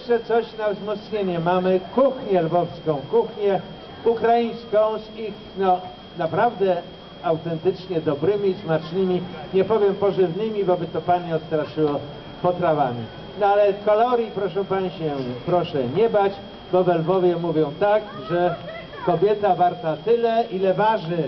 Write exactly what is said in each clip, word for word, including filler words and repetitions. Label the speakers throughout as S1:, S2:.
S1: jeszcze coś na wzmocnienie. Mamy kuchnię lwowską, kuchnię ukraińską z ich, no, naprawdę autentycznie dobrymi, smacznymi, nie powiem pożywnymi, bo by to Pani odstraszyło potrawami. No ale kalorii, proszę Pani się, proszę nie bać, bo we Lwowie mówią tak, że kobieta warta tyle, ile waży.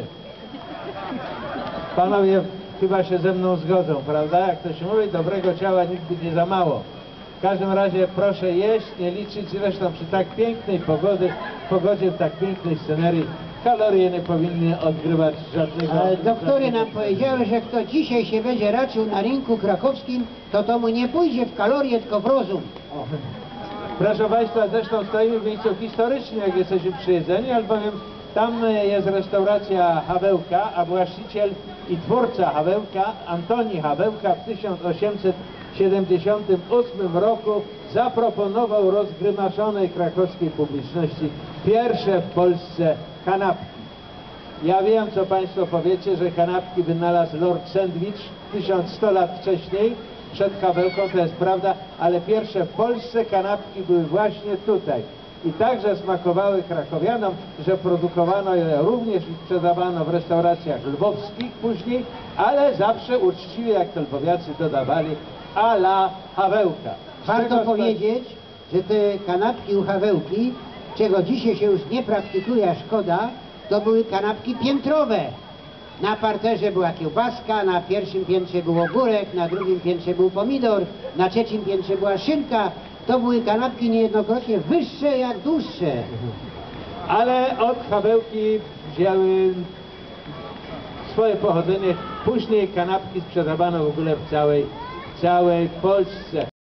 S1: Panowie chyba się ze mną zgodzą, prawda? Jak to się mówi, dobrego ciała nigdy nie za mało. W każdym razie proszę jeść, nie liczyć, zresztą przy tak pięknej pogody, pogodzie, w tak pięknej scenerii, kalorie nie powinny odgrywać żadnego...
S2: Ale doktory nam powiedziały, że kto dzisiaj się będzie raczył na rynku krakowskim, to to mu nie pójdzie w kalorie, tylko w rozum.
S1: O. Proszę Państwa, zresztą stoimy w miejscu historycznym, jak jesteśmy przy jedzeniu, albowiem tam jest restauracja Hawełka, a właściciel i twórca Hawełka, Antoni Hawełka, w tysiąc osiemset siedemdziesiątym ósmym roku zaproponował rozgrymaszonej krakowskiej publiczności pierwsze w Polsce kanapki. Ja wiem, co Państwo powiecie, że kanapki wynalazł Lord Sandwich tysiąc sto lat wcześniej, przed Hawełką, to jest prawda, ale pierwsze w Polsce kanapki były właśnie tutaj. I także smakowały krakowianom, że produkowano je również i sprzedawano w restauracjach lwowskich później, ale zawsze uczciwie, jak to lwowiacy dodawali, a la Hawełka.
S2: Warto powiedzieć, że te kanapki u Hawełki, czego dzisiaj się już nie praktykuje, a szkoda, to były kanapki piętrowe. Na parterze była kiełbaska, na pierwszym piętrze był ogórek, na drugim piętrze był pomidor, na trzecim piętrze była szynka. To były kanapki niejednokrotnie wyższe jak dłuższe.
S1: Ale od Hawełki wzięły swoje pochodzenie. Później kanapki sprzedawano w ogóle w całej, całej Polsce.